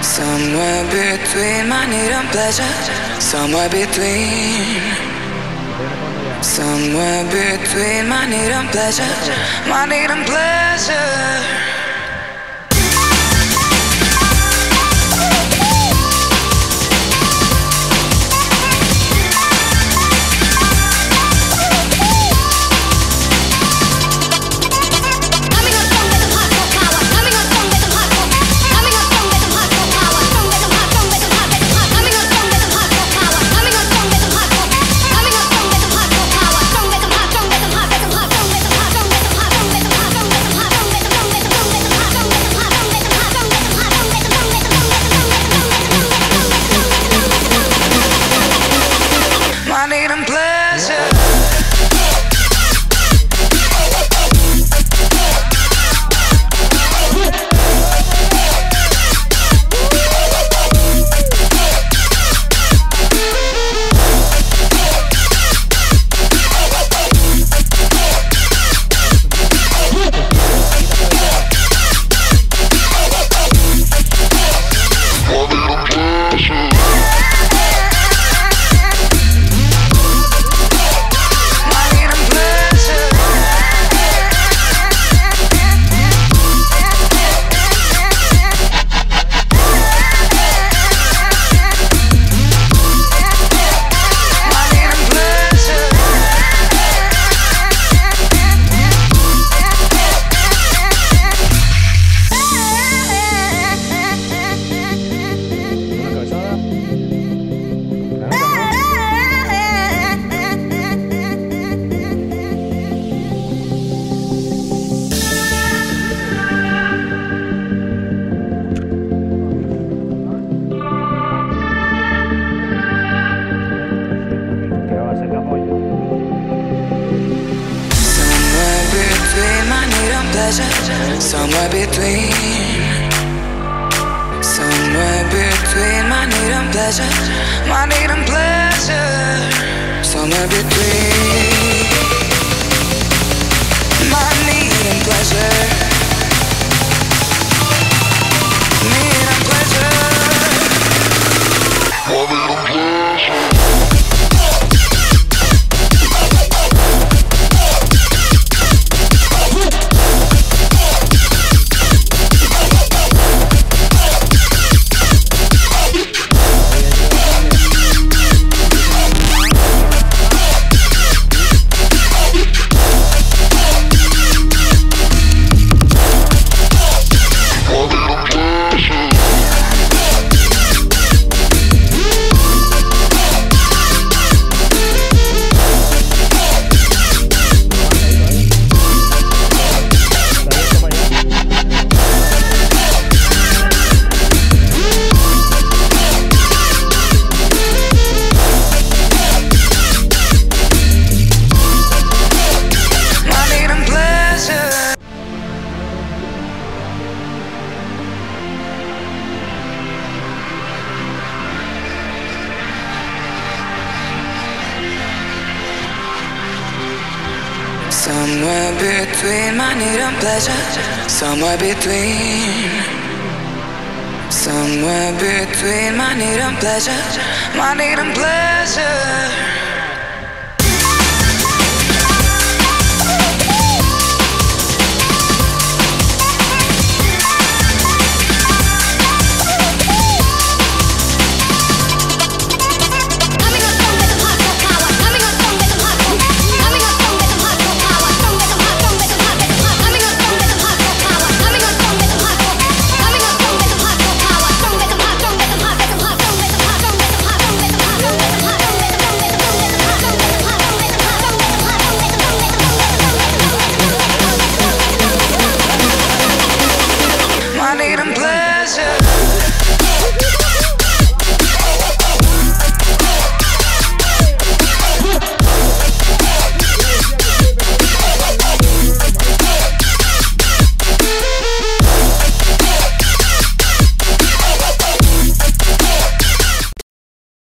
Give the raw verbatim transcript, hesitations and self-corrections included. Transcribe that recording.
Somewhere between my need and pleasure. Somewhere between. Somewhere between my need and pleasure. My need and pleasure. Somewhere between, somewhere between my need and pleasure, my need and pleasure. Somewhere between my need and pleasure, need and pleasure, my need and pleasure. Somewhere between my need and pleasure. Somewhere between. Somewhere between my need and pleasure. My need and pleasure.